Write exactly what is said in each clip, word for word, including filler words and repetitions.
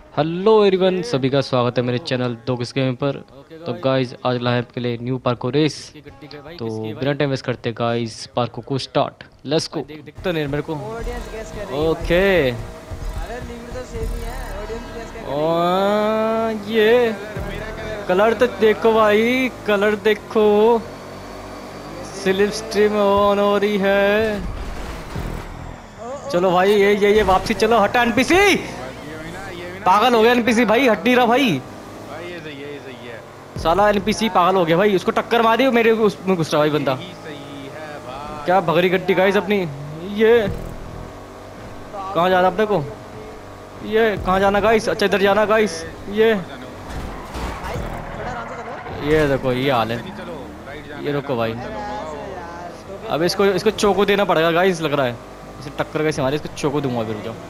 Hello everyone, सभी का स्वागत है मेरे चैनल दो किस गेम पर। तो गाइज आज लाए हैं आपके लिए न्यू पार्को रेस। तो बिना टाइम वेस्ट करते गाइज पार्को को स्टार्ट, लेट्स गो। दिखता नहीं मेरे को। ऑडियंस गेस करेगी भाई ओके। ये। अरे लिमिट तो सेम ही है, ऑडियंस गेस क्या करेगी भाई। और ये कलर तो देखो भाई, कलर देखो। स्लिप स्ट्रीम ऑन हो रही है। ओ ओ चलो भाई, ये ये ये वापसी, चलो हटा एनपीसी। बस ये हुई ना, ये हुई ना, पागल हो ये गया हुई एनपीसी ना। भाई, हट नहीं रहा भाई। भाई ये सही है, ये सही है। साला एनपीसी पागल हो गया भाई, उसको टक्कर मारी और मेरे उसमें घुस रहा भाई बंदा। यही सही है भाई, क्या यही भगरी गड्डी गाइस है। अपनी। ये कहाँ जाना पागल अपने को। भाई अपनी। ये कहाँ जाना गाइस, अच्छा इधर जाना गाइस। ये और जाने को। भाई थोड़ा आराम से चलो। ये देखो ये हाल ऐसे है। नहीं, चलो राइट जाना ये है, रुको भाई, आराम से अरे चलो, ऐसे भगाओ। यार तो अब इसको इसको चोको देना पड़ेगा गाइस, लग रहा है। इसे टक्कर कैसे मारे, इसको चोको दूंगा अभी, रुक जाओ।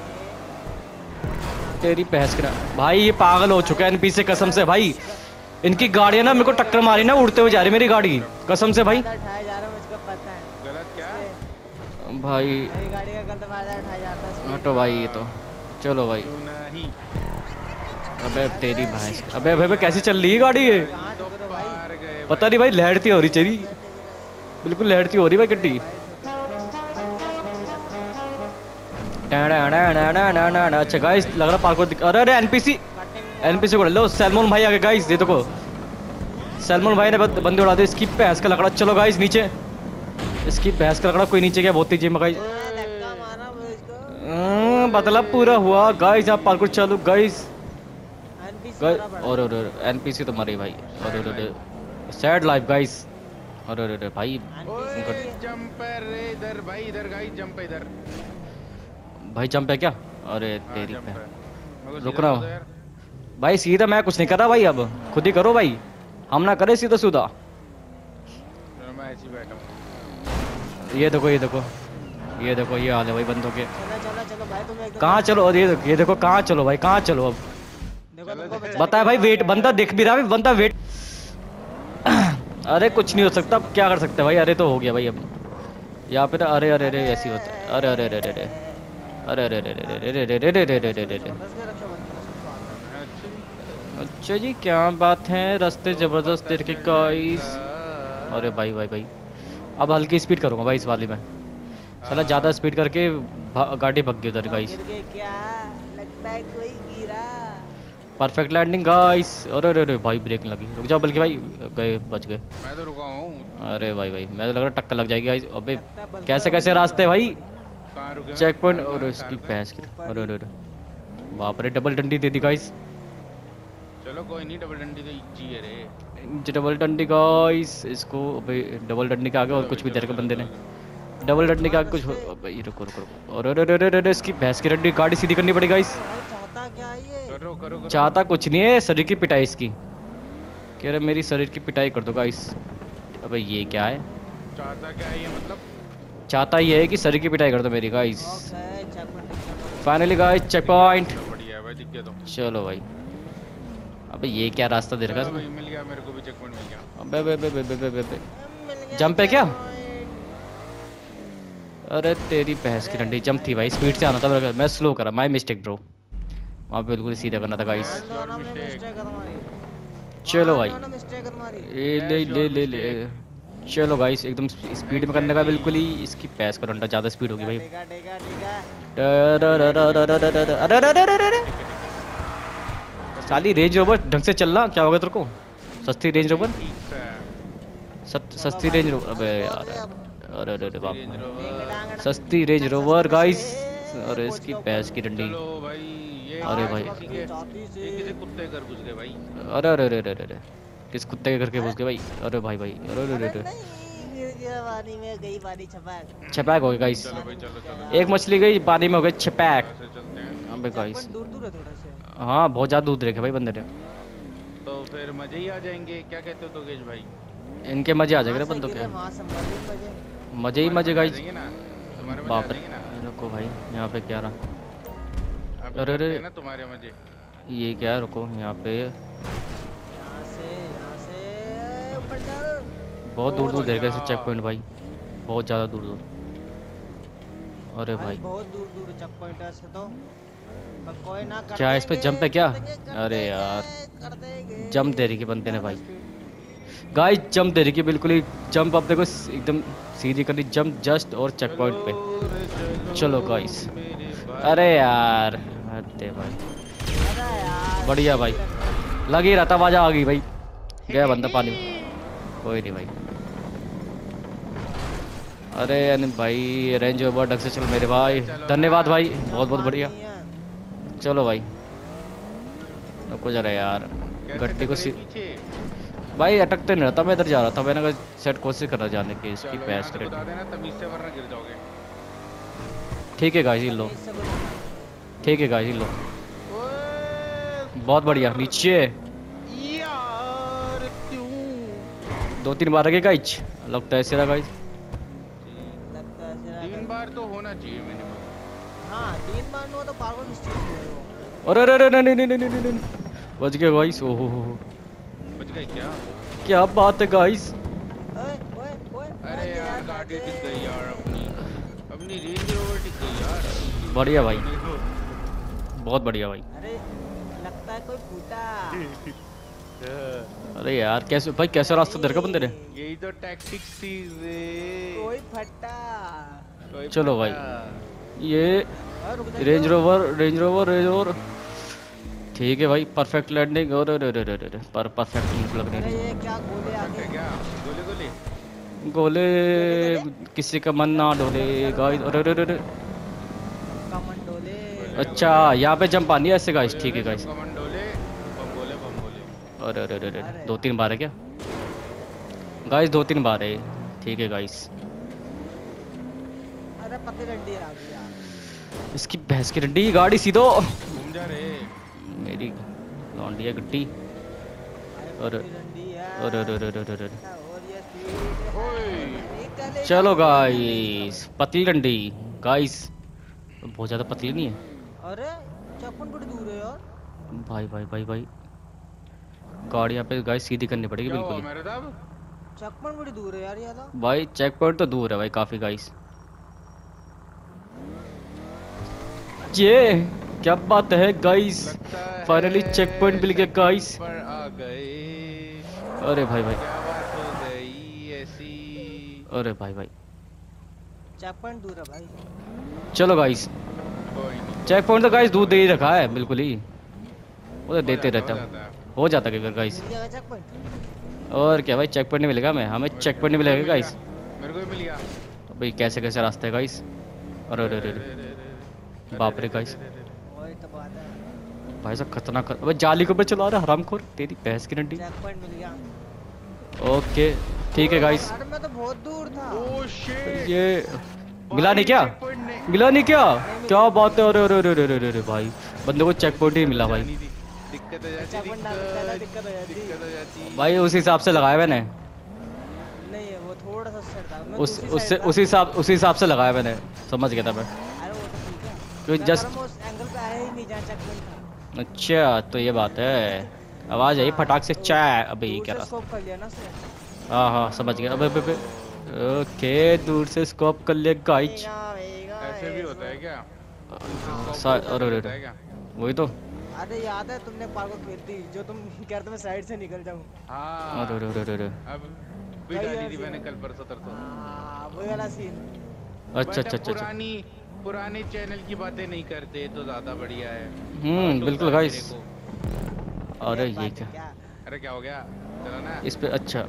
तेरी भैंस के ना भाई, ये पागल हो चुका है एनपी से कसम से भाई। इनकी गाड़ियां ना मेरे को टक्कर मारी ना, उड़ते हुए जा रही मेरी गाड़ी कसम से भाई। फायदा उठाया जा रहा है, मुझको पता है। गलत क्या? इसके- भाई मेरी गाड़ी का गलत फायदा उठाया जाता है इसमें। हटो भाई, ये तो चलो भाई। क्यों नहीं? अबे तेरी भैंस, अबे अबे अबे कैसी चल रही है गाड़ी ये। कहाँ तो ठोक रहे हो भाई। पार गए पता नहीं भाई, लहरती हो रही चली, बिल्कुल लहरती हो रही भाई गड्डी। अच्छा गाइस, लग रहा पार्को। अरे अरे एनपीसी, एनपीसी को लो। सैलमोन भाई आगे गाइस, ये देखो सैलमोन भाई ने बंद- बंदे उड़ा दे। इसकी भैंस का लकड़ा, चलो गाइस नीचे। इसकी भैंस का लकड़ा कोई नीचे गया, बहुत तेजी में गाइस। हाँ, धक्का मारा मुझको। अं, मतलब पूरा हुआ गाइस, आप पार्को चालू गाइस। एनपीसी गाइस मारा पड़ा और है। और एनपीसी तो मरे भाई। और और सैड लाइफ गाइस। और और और भाई ओए जंपर रे, इधर भाई, इधर गाइस, जंप है इधर। भाई जंप है क्या। अरे हाँ तेरी जंप पे है। मेरे को रुक सीधा रहा कर दो हूँ यार। भाई, सीधा मैं कुछ नहीं कर रहा भाई, अब खुद ही करो भाई, हम ना करे सीधा सीधा। चलो मैं ऐसे ही बैठा हूँ। ये देखो ये देखो ये देखो, ये हाल है भाई बंदों के। चलो चलो चलो भाई, तुम एकदम कहाँ चलो, और ये देखो ये देखो कहाँ चलो भाई, कहाँ चलो अब। देखो तुमको बचा बता भाई, वेट बंदा दिख भी रहा है, बंदा वेट। अरे कुछ नहीं हो सकता, अब क्या कर सकते हैं भाई। अरे तो हो गया भाई अब यहाँ पे तो। अरे अरे अरे ऐसी होता है। अरे अरे अरे अरे अरे अरे अरे अरे अरे अरे अरे अरे अरे अरे अरे। अच्छा जी, क्या बात है, रास्ते जबरदस्त देख के गाइस। अरे भाई भाई भाई, अब हल्की स्पीड करूंगा भाई इस वाली में। साला ज़्यादा स्पीड करके भा- गाड़ी भग गई उधर गाइस। गिर गए क्या? लगता है कोई गिरा। Perfect landing guys. अरे अरे अरे भाई, ब्रेक लगी, रुक जाओ बल्कि भाई, गए बच गए। मैं तो रुका हूँ। अरे भाई भाई, मैं तो लग रहा टक्कर लग जाएगी गाइस। अबे लगता है बल्कि कैसे कैसे बल्कि रास्ते भाई। कहाँ रुके? चेक पॉइंट, कार और पे, इसकी कार पे। भैंस की। अरे अरे अरे बाप रे, डबल डंडी दे दी गाइस। चलो कोई नहीं, डबल डंडी तो इजी है रे। डबल डंडी गाइस, इसको अबे डबल डंडी के आगे और चलो कुछ भी भाई, दे चलो, रखा बंदे चलो, ने। चलो। डबल डंडी के आगे कुछ हो- अबे ये रुको रुको रुको। और अरे अरे अरे अरे, इसकी भैंस की डंडी, गाड़ी सीधी करनी पड़ेगी गाइस। भाई चाहता क्या है ये? करो करो करो। चाहता कुछ नहीं है, शरीर की पिटाई इसकी। कह रहे मेरी शरीर की पिटाई कर दो गाइस। अबे ये क्या है, चाहता क्या है ये, मतलब? चाहता ये है कि शरीर की पिटाई कर दो मेरी guys. Okay checkpoint. Finally guys, checkpoint. चलो बढ़िया है भाई, दिख गया तो। चलो भाई, अबे ये क्या रास्ता दे रखा चलो है भाई, मिल गया मेरे को भी, चेक पॉइंट मिल गया। अबे अबे अबे अबे अबे अबे अबे। मिल गया जंप है क्या? checkpoint। अरे तेरी भैंस की डंडी, जंप थी भाई, स्पीड से आना था मेरे को, मैं स्लो करा, माय मिस्टेक ब्रो। वहाँ पे बिल्कुल सीधा करना था गाइस। हाँ, दोनों में mistake। mistake है तुम्हारी। चलो हाँ, भाई, दोनों mistake है तुम्हारी। ये ले ले ले ले। चलो गाइस, एकदम स्पीड में करने का बिल्कुल ही। इसकी पैस का डंडा ज़्यादा स्पीड होगी भाई। ठीक है ठीक है ठीक है। अरे अरे अरे अरे अरे, साली रेंज रोवर ढंग से चलना, क्या होगा तेरे को। सस्ती रेंज रोवर, ठीक है। सत- चलो सस्ती भाई, रेंज रोवर। अबे हो यार, गया। अरे अरे अरे बाप रेंज रे। रोवर। सस्ती रेंज रोवर गाइस। और इसकी भैंस की डंडी। चलो भाई, ये अरे आज भाई। किसी के, ये किसी कुत्ते के घर घुस गए भाई। अरे अरे अरे अरे अरे, किस कुत्ते के घर के घुस गए भाई। अरे भाई भाई, अरे अरे अरे अरे, नहीं, गिर गया पानी में, गई पानी छपाक। छपैक हो गया गाइस। चलो भाई, चलो चलो। एक मछली गई पानी में, हो गई छपैक। ऐसे चलते हैं। अबे गाइस, checkpoint दूर दूर है थोड़ा से। हाँ बहुत ज़्यादा दूध रखे भाई बंदे ने। तो फिर मजे ही आ जाएंगे, क्या कहते हो तोगेश भाई? इनके मजे आ जाएंगे वहाँ रे से बंदों गिरे, के। वहाँ से मर गई मजे। मजे ही मजे तुम्हारे गाइस। आ जाएंगे ना, तुम्हारे मजे आ बाप रे, जाएंगे ना। रुको भाई, यहाँ पे क्या रहा। अब अरे करते अरे, हैं ना तुम्हारे मजे। ये क्या है, रुको यहाँ पे। यहाँ से यहाँ से ऊपर चल। बहुत दूर दूर देख रहे बढ़िया। चेक पॉइंट भाई, बहुत ज़्यादा दूर दूर। अरे भाई भाई, बहुत दूर दूर चेक पॉइंट है इसके तो। पर कोई ना कर क्या इस पे देंगे, जंप है क्या? कर देंगे, कर अरे देंगे, यार कर देंगे। जंप दे रही की बंदे ने भाई। गाइस जंप दे रही की बिल्कुल ही जंप अब देखो एकदम सीधी करनी जंप जस्ट और चेक पॉइंट पे। रे चलो गाइस। मेरे अरे भाई। यार हटे भाई अरे यार बढ़िया भाई लग ही रहा था आवाज आ गई भाई। गया बंदा पानी में। कोई नहीं भाई। अरे अनिल भाई रेंज ओवर ढंग से चल मेरे भाई। धन्यवाद भाई बहुत बहुत बढ़िया। नहीं है। चलो भाई रुको जरा यार कैसे गट्टी को टकरे सी पीछे? भाई अटकते नहीं रहता मैं इधर जा रहा था मैंने कहा सेट कोशिश कर रहा जाने की इसकी चलो यहाँ पैस से करें। बता देना तमीज से वरना गिर जाओगे। ठीक है गाइस लो इससे कुछ- ठीक है गाइस लो ओए, बहुत बढ़िया नीचे यार क्यों? दो तीन बार आगे गाइस लगता है सिरा गाइस। लगता है सिरा तीन कर- बार तो होना चाहिए मिनिमम। हाँ तीन बार नो तो पागल निश्चित है वो। अरे अरे अरे नहीं नहीं नहीं नहीं नहीं नहीं बच गए गाइस ओहो हो हो बच गए क्या? क्या बात है गाइस। ओए ओए ओए अरे यार गाड़ी टिक गई यार अपनी अपनी रेंज रोवर टिक गई यार। बढ़िया भाई बहुत बढ़िया भाई। अरे लगता है कोई फूटा। अरे यार कैसे भाई कैसा रास्ता दे रखा बंदे ने। यही तो टैक्टिक्स थी रे। कोई फटा। कोई चलो भाई पता। ये और रुक जा रेंज तो। Rover range rover range rover ठीक है भाई परफेक्ट लैंडिंग और अरे अरे अरे अरे पर परफेक्ट लग अरे रही ये क्या गोले है आगे। क्या? गोले गोले गोले किसी का मन ना डोले गाइस अरे अरे अरे कमन डोले। अच्छा यहाँ पे जंप आनी है ऐसे गाइस ठीक है गाइस। कमन डोले बम गोले बम गोले। अरे अरे अरे अरे दो तीन बार है क्या गाइस दो तीन बार है ठीक है गाइस। अरे पतली डंडी आ गई यार। इसकी भैंस की डंडी गाड़ी सीधो घूम जा रे। मेरी लौंडिया गड्डी और पतली डंडी है। अरे अरे अरे अरे अरे अरे। और ये स्पीड ओए निकले चलो जाओ। गाइस पतली डंडी गाइस बहुत ज़्यादा पतली नहीं है अरे चप्पन बड़ी दूर है यार। भाई भाई भाई भाई गाड़ी यहाँ पे गाइस सीधी करनी पड़ेगी क्या हुआ बिल्कुल मेरे साहब? चप्पन बड़ी दूर है यार ये तो। भाई चेक पॉइंट तो दूर है भाई काफ़ी गाइस। ये क्या बात है गाइस लगता है फाइनली चेक पॉइंट मिल गया गाइस। पर आ गए। अरे भाई भाई क्या बात हो गई ऐसी? अरे भाई भाई चप्पन दूर है भाई। चलो गाइस कोई नहीं। चेक पॉइंट तो गाइस दूर दे ही रखा है बिल्कुल ही वो तो हो देते जाता, रहता हो है जाता है। हो जाता है गाइस। मिल जाएगा चप्पन। और क्या भाई चेक पॉइंट नहीं मिलेगा हमें हमें चेक पॉइंट नहीं मिलेगा गाइस। मेरे को भी मिल गया। तो भाई कैसे कैसे रास्ते है गाइस। अरे अरे अरे अरे बाप रे गाइस वही तो बात है। भाई साहब खतरनाक खत... अबे जाली के ऊपर चला रहा है हरामखोर तेरी भैंस की डंडी। चेक मिल गया। ओके ठीक है गाइस यार मैं तो बहुत दूर था। Oh shit. ये मिला नहीं क्या चेक पॉइंट ने मिला नहीं क्या क्या बात है अरे अरे अरे अरे अरे भाई बंदे को चेक पॉइंट ही मिला भाई। दिक्कत हो जाती चप्पन डाल देता है ना, दिक्कत हो जाती। दिक्कत हो जाती। भाई उस हिसाब से लगाया मैंने नहीं है वो थोड़ा सा सेट था। मैं उस दूसरी उससे side था। उसी हिसाब उसी हिसाब से लगाया मैंने समझ गया था मैं। अरे वो तो ठीक है। क्यों मैं just- बड़ा उस एंगल पे आया ही नहीं जहाँ चेक था। अच्छा तो ये बात है आवाज आई फटाक से चाय अबे ये दूर क्या से रास्ता। scope कर लिया ना उसने। हाँ हाँ समझ गया अबे अबे अबे ओके दूर से स्कोप कर लिया गाइस। वेगा, वेगा, ऐसे भी होता है क्या? सा- अरे अरे होता है अरे क्या? वही तो अरे याद है तुमने पार्को खेलती जो तुम कह रहे थे मैं साइड से निकल जाऊं। हाँ अरे अरे अरे अरे अब भी भाई डाली थी ऐसे- मैंने कल परसों तरसों। हाँ वो वाला सीन। अच्छा अच्छा But अब अच्छा अच्छा पुरानी पुराने चैनल की बातें नहीं करते तो ज्यादा बढ़िया है। हम्म और तो बिल्कुल सारे गाइस। मेरे को। अरे बात ये है क्या अरे क्या हो गया? चलो ना। इस पे अच्छा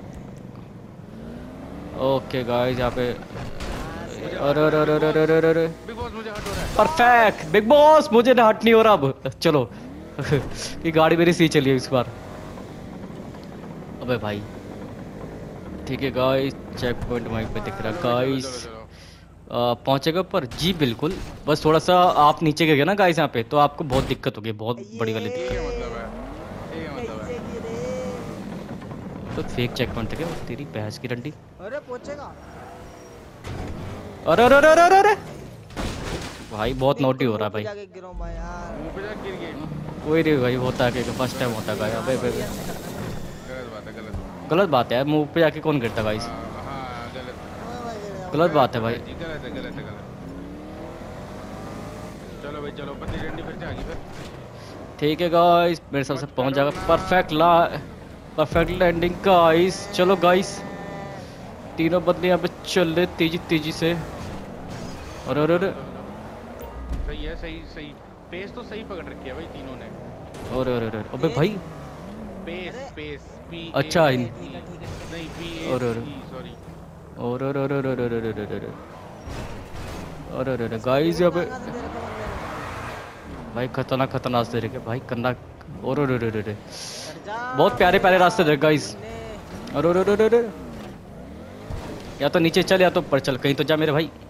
ओके गाइस यहाँ पे अरे अरे अरे अरे अरे अरे अरे बिग बॉस मुझे हट हो रहा है। परफेक्ट बिग बॉस मुझे ना हट नहीं हो रहा अब चलो ये गाड़ी मेरी सी चली है इस बार। अबे भाई ठीक है गाइस चेक पॉइंट वहीं पे दिख रहा चलो, चलो, गाइस चलो, चलो। पहुंचेगा पर जी बिल्कुल बस थोड़ा सा आप नीचे गिर गए ना गाइस यहाँ पे तो आपको बहुत दिक्कत होगी बहुत बड़ी वाली ये दिक्कत। क्या मतलब है? ये क्या मतलब कैसे है? गिरे? तो फेक चेक पॉइंट था क्या तेरी भैंस की डंडी। अरे पहुंचेगा। अरे अरे अरे अरे अरे भाई बहुत नोटी हो रहा है भाई। जाके गिरो मैं यार। मुंह पे जाके गिर गए। कोई नहीं भाई होता है कि फर्स्ट टाइम होता है अबे अबे अबे। गलत बात है गलत बात। गलत बात है यार मुंह पे जाके कौन गिरता गाइस। हाँ हाँ, गलत गलत बात है भाई। जी, गलत है गलत है गलत। चलो चलो भाई चलो, पतली डंडी फिर से आ गई फिर। ठीक है गाइस, मेरे हिसाब से पहुंच जाएगा। परफेक्ट ला परफेक्ट लैंडिंग गाइस। चलो गाइस, तीनों बंदे यहाँ पे चल रहे तेजी तेजी से। अरे अरे अरे सही है, सही सही पेस तो सही पकड़ रखी है भाई तीनों ने। अरे अरे अरे अबे भाई, पेस पेस पी अच्छा इन ठीक है ठीक है। नहीं पी और और सॉरी। और अरे अरे अरे अरे अरे अरे अरे अरे अरे अरे गाइस यहाँ पे कहाँ से दे रखा बंदे ने? भाई खतरनाक खतरनाक रास्ते देखे भाई, करना। और अरे अरे अरे अरे हट जा, बहुत प्यारे प्यारे रास्ते देखे गाइस। तुमने। अरे अरे अरे अरे या तो नीचे चल या तो ऊपर चल, कहीं तो जा मेरे भाई।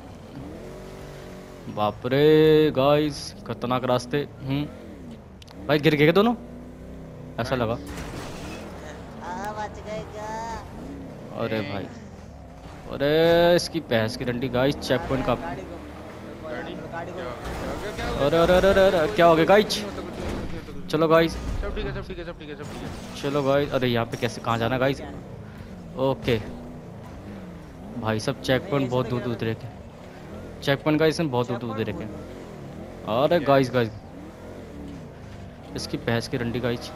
बाप रे गाइस, खतरनाक रास्ते। हम्म भाई गिर गए दोनों, ऐसा लगा। आ, बच गए क्या? अरे भाई, अरे इसकी भैंस की डंडी गाइस, चेक पॉइंट का। गाड़ी को गाड़ी गाड़ी क्या को क्या क्या अरे अरे अरे अरे अरे, क्या हो गया गाइस? चलो गाइस, सब ठीक है सब ठीक है सब ठीक है सब ठीक है। चलो गाइस। अरे यहाँ पे कैसे, कहाँ जाना गाइस? ओके भाई सब चेक पॉइंट बहुत दूर दूर दे रखे, चेक पॉइंट गाइस बहुत दूर दूर दे रखे। अरे गाइस गाइस, इसकी भैंस की डंडी गाइस।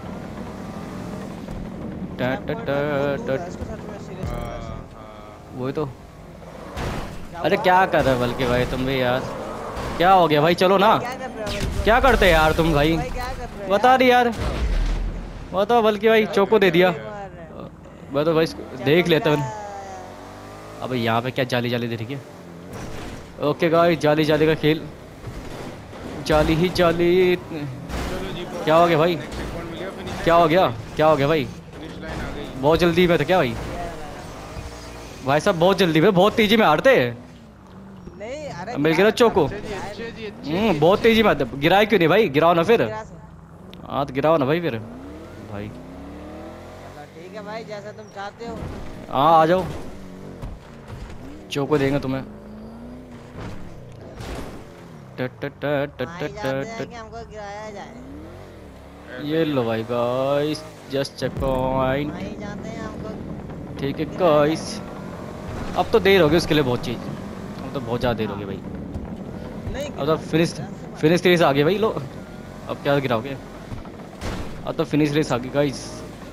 टा टा टा टा, हाँ, हाँ। वही तो। अरे क्या कर रहे हो बल्कि भाई तुम भी यार, क्या हो गया भाई? चलो ना, क्या कर रहे हो भाई? क्या करते हैं यार तुम भाई? भाई क्या कर रहे हो बता रही यार, बताओ बल्कि भाई। चोको दे दिया यार? मैं तो भाई इसको देख लेता हूँ। अबे यहाँ पे क्या जाली जाली दे रही है? ओके गाइस, जाली जाली का खेल, जाली ही जाली। चलो जी, क्या हो गया भाई? नेक्स्ट चेक पॉइंट मिल गया, फिनिश क्या हो गया? क्या हो गया भाई? फिनिश लाइन आ गई। बहुत जल्दी में था क्या भाई? भाई साहब बहुत जल्दी में, बहुत तेजी में हारते। नहीं अरे मिल गया ना चोको। अच्छे जी अच्छे जी अच्छे हम्म बहुत तेजी में आते। गिराए क्यों नहीं भाई? गिराओ ना फिर। गिरा से। हाँ तो गिराओ ना भाई फिर भाई। चलो ठीक है भाई, जैसा तुम चाहते हो। हाँ आ जाओ, चोको देंगे तुम्हें। ट ट ट ट वहाँ ट ही जाते हैं ट कि हमको गिराया जाए। ये लो भाई गाइस, जस्ट चेक पॉइंट। वहाँ ही जाते हैं हमको। ठीक है गाइस, अब तो देर होगी उसके लिए बहुत चीज़, अब तो बहुत ज़्यादा देर होगी भाई। नहीं अब तो फिनिश फिनिश रेस आ गई भाई। लो अब क्या गिराओगे? अब तो फिनिश रेस आ गई गाइस।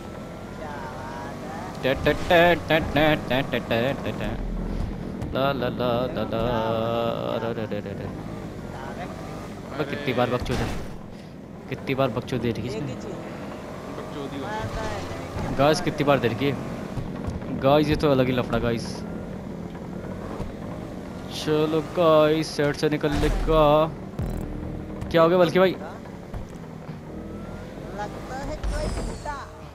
क्या बात है। ट ट ट ट ट ट ट ट ट। ला ला ला ला ला। अरे अरे अरे अरे। अबे कितनी बार बकचोद है, कितनी बार बकचोद दे रही है एक ही इसने चीज बकचोदी हो आता है। गाइस, कितनी बार दे रही है गाइस? ये तो अलग ही लफड़ा गाइस। चलो गाइस, सेट से निकलने का क्या हो गया बल्कि भाई? लगता है कोई टूटा।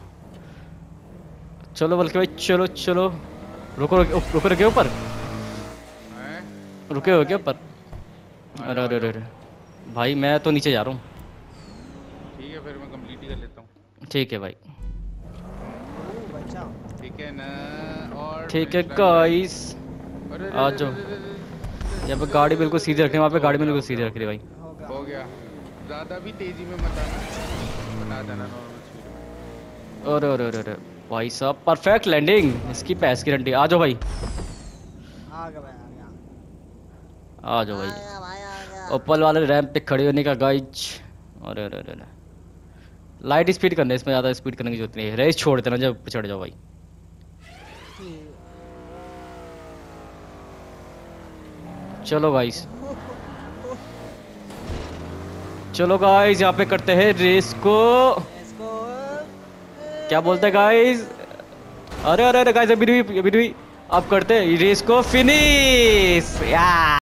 चलो बल्कि भाई, चलो चलो। रुको रुको रुको रुके ऊपर, हैं? रुके हो क्या ऊपर? अरे अरे अरे अरे भाई, मैं तो नीचे जा रहा हूँ। ठीक है फिर मैं कंप्लीट ही कर लेता हूँ। ठीक है भाई, ओ बच्चा। ठीक है ना? और ठीक है finish line- गाइस। अरे आ जाओ। यहाँ पे गाड़ी बिल्कुल सीधी रखनी, वहाँ पे गाड़ी बिल्कुल सीधी रख रही भाई। हो गया। हो गया। ज्यादा भी तेजी में मत आना, बता देना नॉर्मल स्पीड में। अरे अरे अरे अरे भाई साहब, परफेक्ट लैंडिंग, इसकी पैस की रंडी। आ जाओ भाई, आ गया भाई, आ गया। आ जाओ भाई। आ गया भाई, आ गया। ऊपर वाले रैंप पे खड़े होने का गाइज। अरे अरे अरे अरे, लाइट स्पीड करना है इसमें, ज़्यादा स्पीड करने की जरूरत नहीं है। रेस छोड़ देना जब चढ़ जाओ भाई। चलो गाइस, चलो गाइस, यहाँ पे करते हैं रेस को। इसको क्या बोलते हैं गाइस? अरे अरे अरे गाइस, अभी भी अभी भी अब करते हैं रेस को फिनिश। या